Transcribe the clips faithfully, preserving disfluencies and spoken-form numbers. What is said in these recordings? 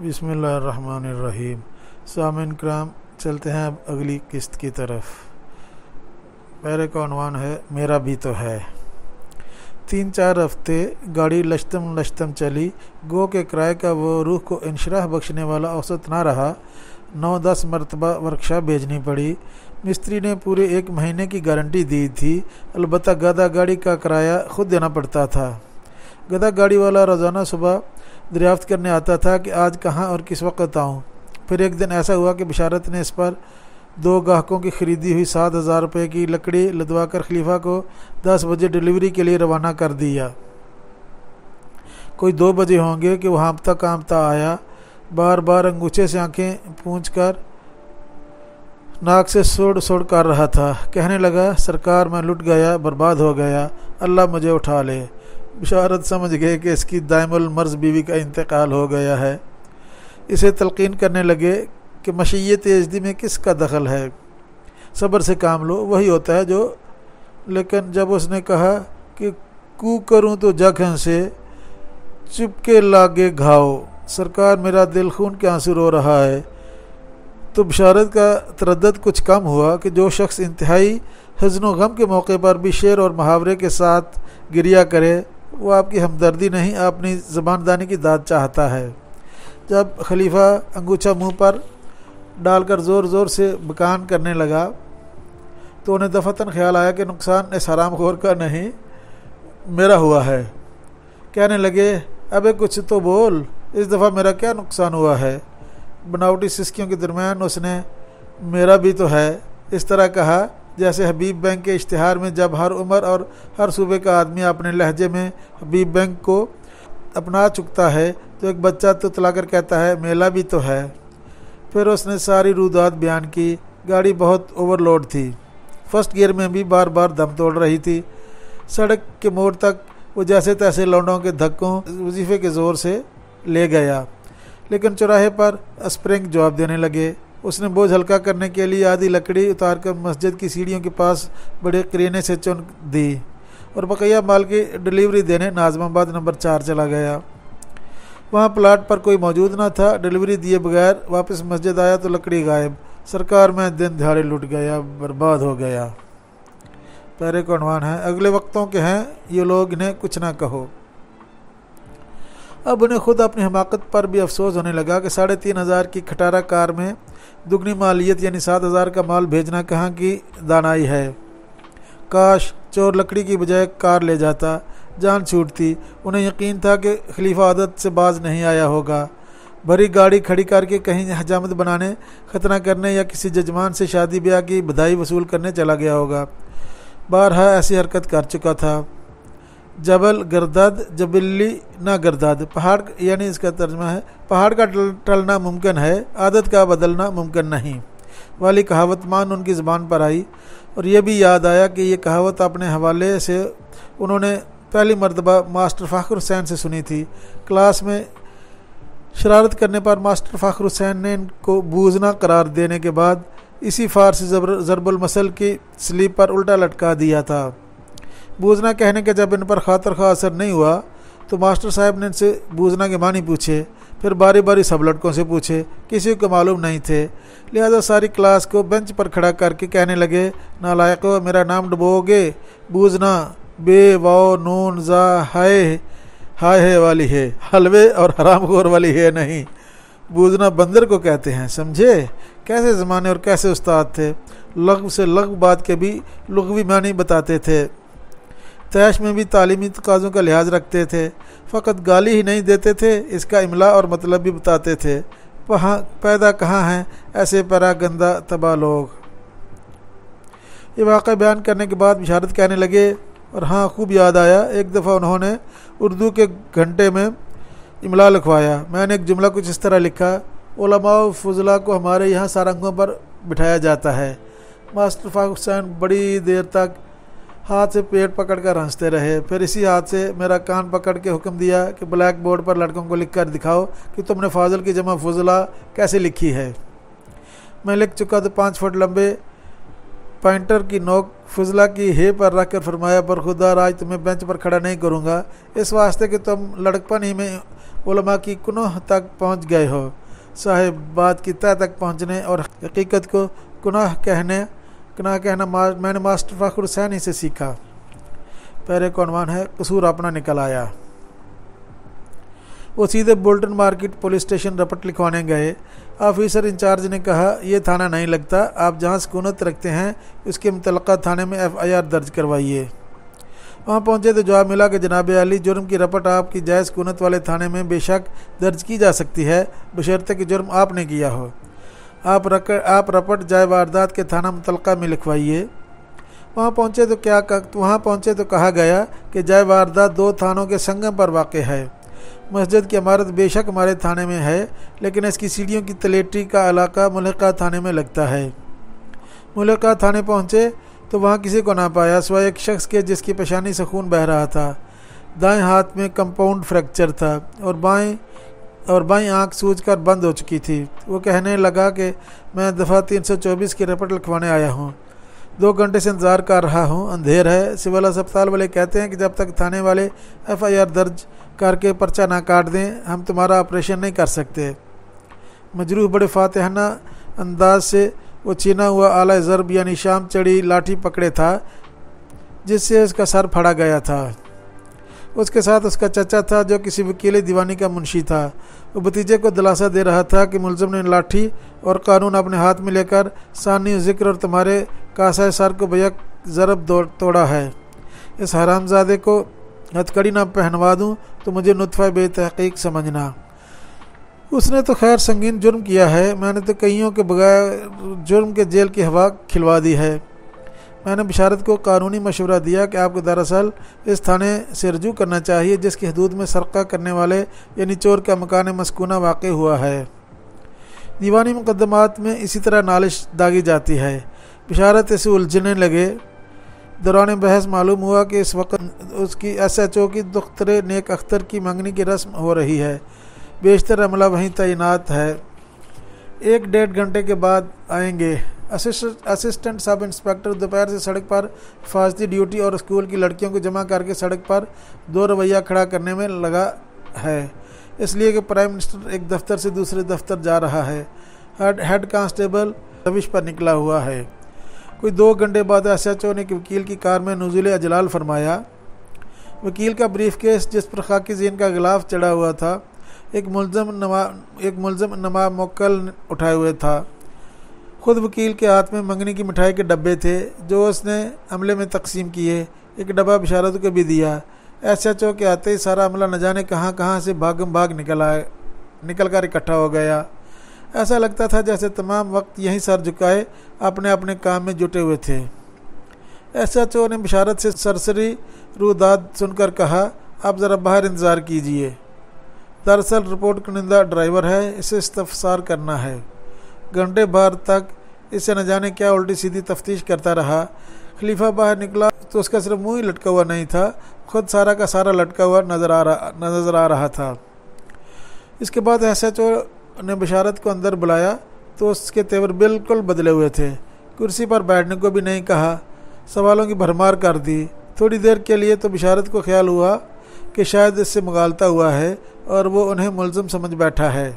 بسم اللہ الرحمن الرحیم۔ سامعین کرام، چلتے ہیں اب اگلی قسط کی طرف۔ پہلے کا عنوان ہے میرا بھی تو ہے۔ تین چار ہفتے گاڑی لشتم لشتم چلی، گو کے کرائے کا وہ روح کو انشراح بخشنے والا اوسط نہ رہا۔ نو دس مرتبہ ورکشاپ بھیجنی پڑی۔ مستری نے پورے ایک مہینے کی گارنٹی دی تھی، البتہ گدا گاڑی کا کرایہ خود دینا پڑتا تھا۔ گدا گاڑی والا روزانہ صبح دریافت کرنے آتا تھا کہ آج کہاں اور کس وقت آؤں۔ پھر ایک دن ایسا ہوا کہ بشارت نے اس پر دو گاہکوں کی خریدی ہوئی سات ہزار روپے کی لکڑی لدوا کر خلیفہ کو دس بجے ڈلیوری کے لیے روانہ کر دیا۔ کوئی دو بجے ہوں گے کہ وہ ہانپتا کانپتا آیا، بار بار انگوچھے سے آنکھیں پونچھ کر ناک سے سوڑ سوڑ کر رہا تھا۔ کہنے لگا، سرکار میں لٹ گیا، برباد ہو گیا، اللہ مجھے اٹھا لے۔ بشارت سمجھ گئے کہ اس کی دائم المرض بیوی کا انتقال ہو گیا ہے۔ اسے تلقین کرنے لگے کہ مشیت اجدی میں کس کا دخل ہے، صبر سے کام لو، وہی ہوتا ہے جو۔ لیکن جب اس نے کہا کہ کو کروں تو جگ ہنسے، چپ کے لاگے گھاؤ، سرکار میرا دل خون کے آنسو رو رہا ہے، تو بشارت کا تردد کچھ کم ہوا کہ جو شخص انتہائی حزن و غم کے موقع پر بھی شعر اور محاورے کے ساتھ گریہ کرے، وہ آپ کی ہمدردی نہیں، اپنی زبان دانی کی داد چاہتا ہے۔ جب خلیفہ انگوچھا منہ پر ڈال کر زور زور سے بکان کرنے لگا تو انہیں دفتن خیال آیا کہ نقصان اس حرام خور کا نہیں، میرا ہوا ہے۔ کہنے لگے، ابے کچھ تو بول، اس دفعہ میرا کیا نقصان ہوا ہے؟ بناوٹی سسکیوں کے درمیان اس نے میرا بھی تو ہے اس طرح کہا جیسے حبیب بینک کے اشتہار میں جب ہر عمر اور ہر صوبے کا آدمی اپنے لہجے میں حبیب بینک کو اپنا چکتا ہے تو ایک بچہ تو تلا کر کہتا ہے میلا بھی تو ہے۔ پھر اس نے ساری رودات بیان کی۔ گاڑی بہت اوور لوڈ تھی، فرسٹ گیئر میں بھی بار بار دم توڑ رہی تھی۔ سڑک کے موڑ تک وہ جیسے تیسے لونڈوں کے دھکوں وظیفے کے زور سے لے گیا، لیکن چوراہے پر اسپرنگ جواب دینے لگے۔ اس نے بوجھ ہلکا کرنے کے لیے آدھی لکڑی اتار کر مسجد کی سیڑھیوں کے پاس بڑے کرینے سے چن دی اور بقیہ مال کی ڈلیوری دینے ناظم آباد نمبر چار چلا گیا۔ وہاں پلاٹ پر کوئی موجود نہ تھا۔ ڈلیوری دیے بغیر واپس مسجد آیا تو لکڑی غائب۔ سرکار میں دن دہاڑے لٹ گیا، برباد ہو گیا۔ پہلے کا عنوان ہے اگلے وقتوں کے ہیں یہ لوگ، انہیں کچھ نہ کہو۔ اب انہیں خود اپنی حماقت پر بھی افسوس ہونے لگا کہ ساڑھے تین ہزار کی کھٹارہ کار میں دگنی مالیت یعنی سات ہزار کا مال بھیجنا کہاں کی دانائی ہے۔ کاش چور لکڑی کی بجائے کار لے جاتا، جان چھوٹتی۔ انہیں یقین تھا کہ خلیفہ عادت سے باز نہیں آیا ہوگا، بھری گاڑی کھڑی کر کے کہیں حجامت بنانے، ختنہ کرنے یا کسی ججمان سے شادی بیاہ کی بدھائی وصول کرنے چلا گیا ہوگا۔ بارہا ایسی حرکت کر چکا تھا۔ جبل گردد جبلی نہ گردد، پہاڑ یعنی اس کا ترجمہ ہے پہاڑ کا ٹلنا ممکن ہے، عادت کا بدلنا ممکن نہیں والی کہاوت مان ان کی زبان پر آئی، اور یہ بھی یاد آیا کہ یہ کہاوت اپنے حوالے سے انہوں نے پہلی مرتبہ ماسٹر فخر حسین سے سنی تھی۔ کلاس میں شرارت کرنے پر ماسٹر فخر حسین نے ان کو بوزنا قرار دینے کے بعد اسی فارسی ضرب المثل کی سلیب پر الٹا لٹکا دیا تھا۔ بوزنا کہنے کے جب ان پر خاطر خواہ اثر نہیں ہوا تو ماسٹر صاحب نے ان سے بوزنا کے معنی پوچھے، پھر باری باری سب لڑکوں سے پوچھے، کسی کو معلوم نہیں تھے، لہذا ساری کلاس کو بینچ پر کھڑا کر کے کہنے لگے، نالائقو میرا نام ڈبو گے، بوزنا بے واو نون زا ہائے ہائے ہے والی ہے، حلوے اور حرام خور والی ہے نہیں، بوزنا بندر کو کہتے ہیں، سمجھے؟ کیسے زمانے اور کیسے استاد تھے، لغو سے لغو بات کے بھی لغوی معنی بتاتے تھے، تیش میں بھی تعلیمی تقاضوں کا لحاظ رکھتے تھے، فقط گالی ہی نہیں دیتے تھے، اس کا املا اور مطلب بھی بتاتے تھے۔ وہاں پیدا کہاں ہیں ایسے پرا گندہ تباہ لوگ۔ یہ واقعہ بیان کرنے کے بعد بشارت کہنے لگے، اور ہاں خوب یاد آیا، ایک دفعہ انہوں نے اردو کے گھنٹے میں املا لکھوایا۔ میں نے ایک جملہ کچھ اس طرح لکھا، علماء و فضلاء کو ہمارے یہاں سارنگوں پر بٹھایا جاتا ہے۔ ماسٹر فخر حسین بڑی دیر تک ہاتھ سے پیٹ پکڑ کر ہنستے رہے، پھر اسی ہاتھ سے میرا کان پکڑ کے حکم دیا کہ بلیک بورڈ پر لڑکوں کو لکھ کر دکھاؤ کہ تم نے فاضل کی جمع فضلاء کیسے لکھی ہے۔ میں لکھ چکا تو پانچ فٹ لمبے پوائنٹر کی نوک فضلہ کی ہے پر رکھ کر فرمایا، پر خدا آج تمہیں بینچ پر کھڑا نہیں کروں گا، اس واسطے کہ تم لڑکپن ہی میں उलमा की कुनह तक पहुँच गए हो। साहिब, बात की तह तक पहुँचने और हकीकत को कुनह कहने कुनह कहना मा, मैंने मास्टर फ़खर हुसैन ही से सीखा। पहले का उन्वान है कसूर अपना निकल आया। वो सीधे बोल्टन मार्केट पुलिस स्टेशन रपट लिखवाने गए। ऑफिसर इंचार्ज ने कहा, ये थाना नहीं लगता, आप जहाँ सुकूनत रखते हैं उसके मुतल्लिक़ा थाने में एफ़ आई आर दर्ज करवाइए। वहाँ पहुँचे तो जवाब मिला कि जनाब अली, जुर्म की रपट आपकी जायज़ सुकूनत वाले थाने में बेशक दर्ज की जा सकती है, बशर्ते कि जुर्म आपने किया हो। आप रक आप रपट जाए वारदात के थाना मुतल्लिक़ा में लिखवाइए। वहाँ पहुँचे तो क्या वहाँ पहुँचे तो कहा गया कि जाए वारदात दो थानों के संगम पर वाक़ है। मस्जिद की इमारत बेशक हमारे थाने में है, लेकिन इसकी सीढ़ियों की तलेटी का इलाका मुल्का थाने में लगता है। मुल्का थाने पहुँचे तो वहाँ किसी को ना पाया सिवाय एक शख्स के जिसकी पेशानी से खून बह रहा था। दाएं हाथ में कंपाउंड फ्रैक्चर था और बाएं और बाईं आँख सूज कर बंद हो चुकी थी। वो कहने लगा कि मैं दफ़ा तीन सौ चौबीस की रिपोर्ट लिखवाने आया हूँ। दो घंटे से इंतज़ार कर रहा हूँ, अंधेर है। सिविल अस्पताल वाले कहते हैं कि जब तक थाने वाले एफ़ आई आर दर्ज करके पर्चा ना काट दें, हम तुम्हारा ऑपरेशन नहीं कर सकते। मजरूह बड़े फातिहाना अंदाज से वो छीना हुआ आला ज़रब यानी शाम चढ़ी लाठी पकड़े था, जिससे उसका सर फड़ा गया था। उसके साथ उसका चचा था जो किसी वकील दीवानी का मुंशी था। वो भतीजे को दिलासा दे रहा था कि मुलज़िम ने लाठी और कानून अपने हाथ में लेकर सानी ज़िक्र और तुम्हारे कासा सर को बेयक ज़रब तोड़ा है। इस हरामजादे को हथकड़ी ना पहनवा दूँ तो मुझे नुत्फ़ा बेतहक़ीक़ समझना। उसने तो खैर संगीन जुर्म किया है, मैंने तो कईयों के बगैर जुर्म के जेल की हवा खिलवा दी है। मैंने बिशारत को कानूनी मशवरा दिया कि आपको दरअसल इस थाने से रजू करना चाहिए जिसकी हदूद में सरका करने वाले यानी चोर का मकान मस्कूना वाक़ हुआ है। दीवानी मुकदमात में इसी तरह नालिश दागी जाती है। बिशारत इसे उलझने लगे। दौरान बहस मालूम हुआ कि इस वक्त उसकी एस एच ओ की दुख्तरे नेक अख्तर की मंगनी की रस्म हो रही है। बेशतर अमला वहीं तैनात है। एक डेढ़ घंटे के बाद आएंगे। असिस्टेंट सब इंस्पेक्टर दोपहर से सड़क पर हिफाजती ड्यूटी और स्कूल की लड़कियों को जमा करके सड़क पर दो रवैया खड़ा करने में लगा है, इसलिए कि प्राइम मिनिस्टर एक दफ्तर से दूसरे दफ्तर जा रहा है। हेड हेड कांस्टेबल रविश पर निकला हुआ है। कोई दो घंटे बाद एस एच ओ ने वकील की कार में नुज़ुल अजलाल फरमाया। वकील का ब्रीफ केस जिस पर खाकी ज़ीन का गिलाफ चढ़ा हुआ था, एक मुलज़म नमा एक मुलज़म नमा मोक्कल उठाए हुए था। खुद वकील के हाथ में मंगनी की मिठाई के डब्बे थे जो उसने अमले में तकसीम किए। एक डब्बा बिशारत को भी दिया। एस एच ओ के आते ही सारा अमला न जाने कहाँ कहाँ से भागम भाग निकल आए निकल कर इकट्ठा हो गया। ऐसा लगता था जैसे तमाम वक्त यहीं सर झुकाए अपने अपने काम में जुटे हुए थे। एस एच ओ ने बिशारत से सरसरी रूदाद सुनकर कहा, आप ज़रा बाहर इंतज़ार कीजिए। दरअसल रिपोर्ट कुनिंदा ड्राइवर है, इसे इस्तफसार करना है। घंटे भर तक इसे न जाने क्या उल्टी सीधी तफ्तीश करता रहा। खलीफा बाहर निकला तो उसका सिर्फ मुँह ही लटका हुआ नहीं था, खुद सारा का सारा लटका हुआ नजर आ रहा नजर आ रहा था। इसके बाद एस एच ओ ने बिशारत को अंदर बुलाया तो उसके तेवर बिल्कुल बदले हुए थे। कुर्सी पर बैठने को भी नहीं कहा, सवालों की भरमार कर दी। थोड़ी देर के लिए तो बिशारत को ख्याल हुआ कि शायद इससे मुगालता हुआ है और वो उन्हें मुलज़िम समझ बैठा है,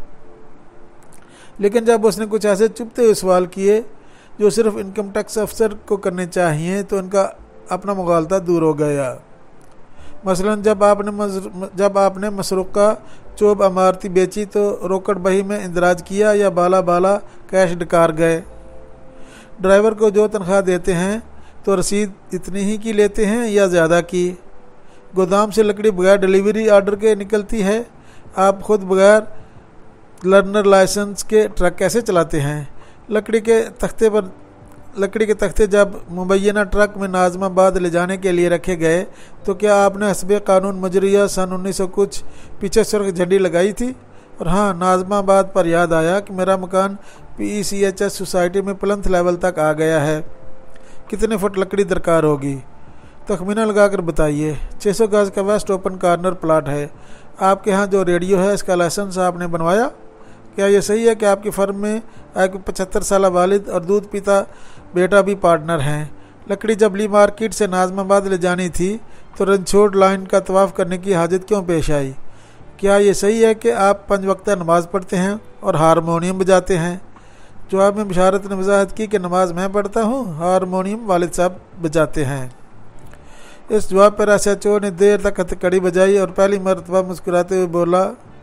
लेकिन जब उसने कुछ ऐसे चुपते हुए सवाल किए जो सिर्फ इनकम टैक्स अफसर को करने चाहिए तो उनका अपना मुगालता दूर हो गया। मसलन जब आपने जब आपने मसरूक़ा चोब अमारती बेची तो रोकड़ बही में इंदराज किया या बाला बाला कैश डकार गए। ड्राइवर को जो तनख्वाह देते हैं तो रसीद इतनी ही की लेते हैं या ज़्यादा की। गोदाम से लकड़ी बगैर डिलीवरी आर्डर के निकलती है। आप खुद बगैर लर्नर लाइसेंस के ट्रक कैसे चलाते हैं? लकड़ी के तख्ते पर लकड़ी के तख्ते जब मुबैना ट्रक में नाज़माबाद ले जाने के लिए रखे गए तो क्या आपने हस्बे कानून मजरिया सन उन्नीस सौ कुछ पीछे सुर्ख झंडी लगाई थी? और हाँ, नाज़माबाद पर याद आया कि मेरा मकान P E C H S society में प्लंथ लेवल तक आ गया है। कितने फुट लकड़ी दरकार होगी? तखमीना लगाकर बताइए। छः सौ गज का वेस्ट ओपन कॉर्नर प्लाट है। आपके यहाँ जो रेडियो है इसका लाइसेंस आपने बनवाया? क्या ये सही है कि आपकी फर्म में एक पचहत्तर साल वालिद और दूध पीता बेटा भी पार्टनर हैं? लकड़ी जब ली मार्केट से नाज़माबाद ले जानी थी तो रनछोड़ लाइन का तवाफ़ करने की हाजत क्यों पेश आई? کیا یہ صحیح ہے کہ آپ پنج وقتہ نماز پڑھتے ہیں اور ہارمونیم بجاتے ہیں؟ جواب میں بشارت نے وضاحت کی کہ نماز میں پڑھتا ہوں، ہارمونیم والد صاحب بجاتے ہیں۔ اس جواب پر ایس ایچ او نے دیر تک ہتھکڑی بجائی اور پہلی مرتبہ مسکراتے ہوئے بولا،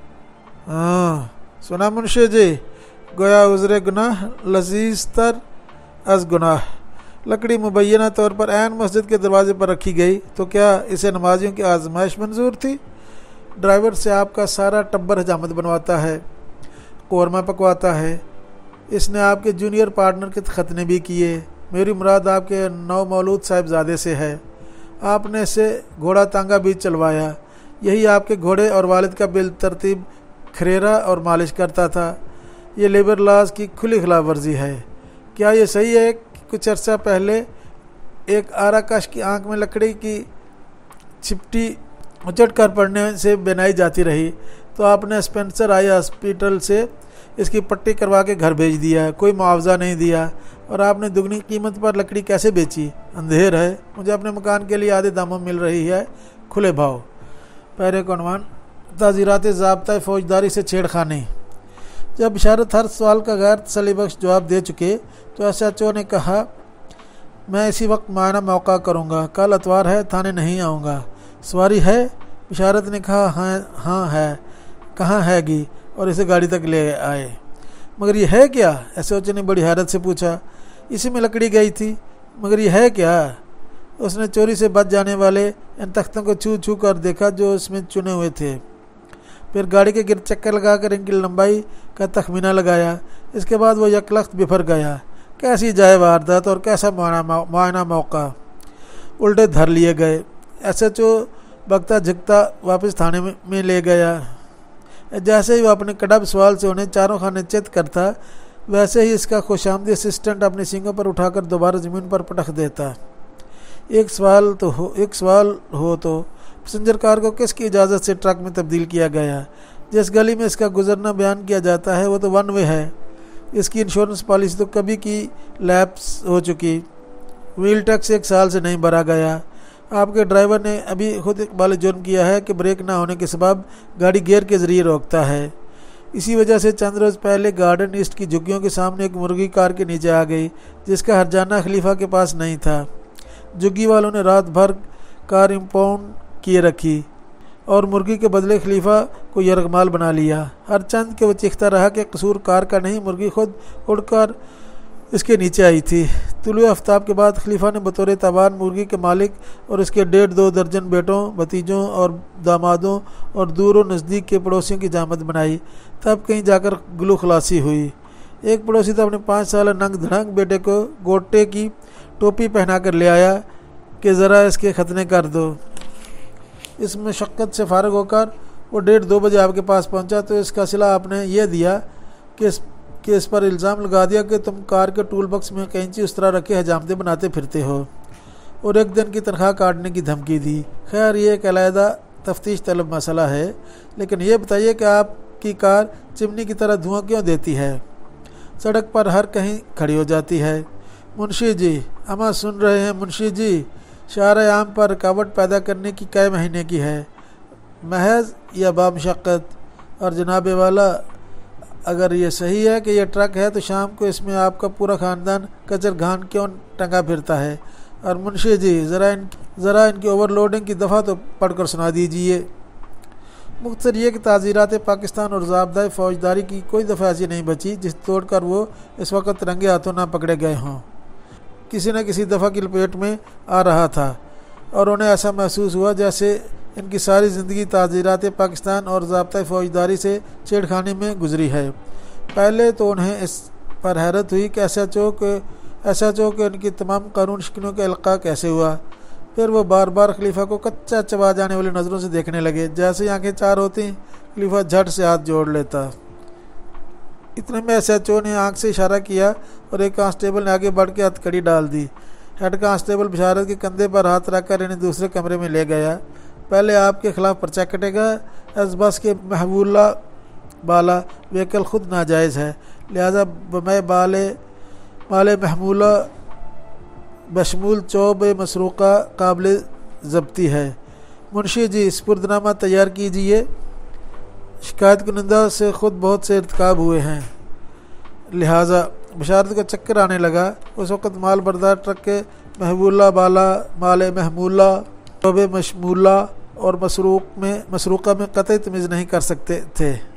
ہاں سنا منشی جی، گویا عذر گناہ لذیذ تر از گناہ۔ لکڑی مبینہ طور پر عین مسجد کے دروازے پر رکھی گئی، تو کیا اسے نمازیوں کی آزمائش منظور تھی؟ ڈرائیور سے آپ کا سارا ٹبر حجامت بنواتا ہے، قورمہ پکواتا ہے، اس نے آپ کے جونیئر پارٹنر کے ختنے بھی کیے، میری مراد آپ کے نو مولود صاحبزادے سے ہے، آپ نے اسے گھوڑا تانگا بھی چلوایا، یہی آپ کے گھوڑے اور والد کا بالترتیب کھریرا اور مالش کرتا تھا، یہ لیبر لاز کی کھلی خلاف ورزی ہے۔ کیا یہ صحیح ہے کہ کچھ عرصہ پہلے ایک آرا کش کی آنکھ میں لکڑی کی چھپٹی اچٹ کر پڑنے سے بینائی جاتی رہی تو آپ نے اسپینسر آئی ہاسپٹل سے اس کی پٹی کروا کے گھر بھیج دیا، کوئی معاوضہ نہیں دیا، اور آپ نے دگنی قیمت پر لکڑی کیسے بیچی؟ اندھیر ہے، مجھے اپنے مکان کے لیے آدھے داموں مل رہی ہے، کھلے بھاؤ۔ پہرے کا عنوان تعزیرات ضابطۂ فوجداری سے چھیڑ خانی۔ جب بشارت ہر سوال کا غیر تسلی بخش جواب دے چکے تو ایس ایچ او نے کہا، میں اسی وقت معائنہ موقع کروں گا، کل اتوار ہے، تھانے نہیں آؤں گا۔ سواری ہے؟ بشارت نے کہا، ہاں ہاں ہے، کہاں ہے گی، اور اسے گاڑی تک لے آئے۔ مگر یہ ہے کیا؟ ایس ایچ او نے بڑی حیرت سے پوچھا۔ اسی میں لکڑی گئی تھی، مگر یہ ہے کیا؟ اس نے چوری سے بچ جانے والے ان تختوں کو چھو چھو کر دیکھا جو اس میں چنے ہوئے تھے، پھر گاڑی کے گرد چکر لگا کر ان کی لمبائی کا تخمینہ لگایا، اس کے بعد وہ یکلخت بفر گیا۔ کیسی جائے واردات اور کیسا معائنہ موقع! الٹے دھر لیے گئے۔ ایس ایچ او بگتا جھکتا واپس تھانے میں لے گیا۔ جیسے ہی وہ اپنے کڑب سوال سے انہیں چاروں خانے چت کرتا، ویسے ہی اس کا خوش آمدی اسسٹنٹ اپنے سینگوں پر اٹھا کر دوبارہ زمین پر پٹخ دیتا۔ ایک سوال تو ہو ایک سوال ہو تو پیسنجر کار کو کس کی اجازت سے ٹرک میں تبدیل کیا گیا؟ جس گلی میں اس کا گزرنا بیان کیا جاتا ہے وہ تو ون وے ہے، اس کی انشورنس پالیسی تو کبھی کی لیپس ہو چکی، ویل ٹیکس ایک سال سے نہیں بھرا گیا، آپ کے ڈرائیور نے ابھی خود اقبال جرم کیا ہے کہ بریک نہ ہونے کے سبب گاڑی گیئر کے ذریعے روکتا ہے، اسی وجہ سے چند روز پہلے گارڈن ایسٹ کی جھگیوں کے سامنے ایک مرغی کار کے نیچے آ گئی جس کا ہرجانہ خلیفہ کے پاس نہیں تھا۔ جھگی والوں نے رات بھر کار امپاؤنڈ کیے رکھی اور مرغی کے بدلے خلیفہ کو یرغمال بنا لیا، ہر چند کہ وہ چیختا رہا کہ قصور کار کا نہیں، مرغی خود اڑ کر اس کے نیچے آئی تھی۔ طلوع آفتاب کے بعد خلیفہ نے بطور تاوان مرغی کے مالک اور اس کے ڈیڑھ دو درجن بیٹوں، بھتیجوں اور دامادوں اور دور و نزدیک کے پڑوسیوں کی جامت بنائی، تب کہیں جا کر گلو خلاصی ہوئی۔ ایک پڑوسی تو اپنے پانچ سالہ ننگ دھڑنگ بیٹے کو گوٹے کی ٹوپی پہنا کر لے آیا کہ ذرا اس کے ختنے کر دو۔ اس مشقت سے فارغ ہو کر وہ ڈیڑھ دو بجے آپ کے پاس پہنچا تو اس کا صلہ آپ نے یہ دیا کہ اس کہ اس پر الزام لگا دیا کہ تم کار کے ٹول باکس میں کینچی اس طرح رکھے حجامتیں بناتے پھرتے ہو، اور ایک دن کی تنخواہ کاٹنے کی دھمکی دی۔ خیر یہ ایک علیحدہ تفتیش طلب مسئلہ ہے، لیکن یہ بتائیے کہ آپ کی کار چمنی کی طرح دھواں کیوں دیتی ہے، سڑک پر ہر کہیں کھڑی ہو جاتی ہے؟ منشی جی، اما سن رہے ہیں منشی جی، شارع عام پر رکاوٹ پیدا کرنے کی کئے مہینے کی ہے، محض یا بامشقت؟ اور جناب والا، اگر یہ صحیح ہے کہ یہ ٹرک ہے تو شام کو اس میں آپ کا پورا خاندان کچر گھان کیوں ٹنگا پھرتا ہے؟ اور منشی جی ذرا ان ذرا ان کی اوور لوڈنگ کی دفعہ تو پڑھ کر سنا دیجئے۔ مختصر یہ کہ تعزیرات پاکستان اور ضابطۂ فوجداری کی کوئی دفعہ ایسی نہیں بچی جس توڑ کر وہ اس وقت رنگے ہاتھوں نہ پکڑے گئے ہوں، کسی نہ کسی دفعہ کی لپیٹ میں آ رہا تھا، اور انہیں ایسا محسوس ہوا جیسے ان کی ساری زندگی تعزیرات پاکستان اور ضابطۂ فوجداری سے چھیڑ خانی میں گزری ہے۔ پہلے تو انہیں اس پر حیرت ہوئی کہ ایسا چو کہ ایسا چو کہ ان کی تمام قانون شکنوں کا القاع کیسے ہوا، پھر وہ بار بار خلیفہ کو کچا چبا جانے والی نظروں سے دیکھنے لگے، جیسے ہی آنکھیں چار ہوتی خلیفہ جھٹ سے ہاتھ جوڑ لیتا۔ اتنے میں ایس ایچ او نے آنکھ سے اشارہ کیا اور ایک کانسٹیبل نے آگے بڑھ کے ہتھ کڑی ڈال دی۔ ہیڈ کانسٹیبل بشارت کے کندھے پر ہاتھ رکھ کر انہیں دوسرے کمرے میں لے گیا۔ پہلے آپ کے خلاف پرچہ کٹے گا، اس بس کے محولہ بالا وہیکل خود ناجائز ہے، لہذا بمے بالے مال محمولہ بشمول چوب مسروقہ قابل ضبطی ہے۔ منشی جی سپرد نامہ تیار کیجیے۔ شکایت کنندہ سے خود بہت سے ارتکاب ہوئے ہیں، لہٰذا بشارت کا چکر آنے لگا۔ اس وقت مال بردار ٹرک کے محمولہ بالا، مال محمولہ، شعبے مشمولہ اور مسروق میں مسروقہ میں قطعی تمیز نہیں کر سکتے تھے۔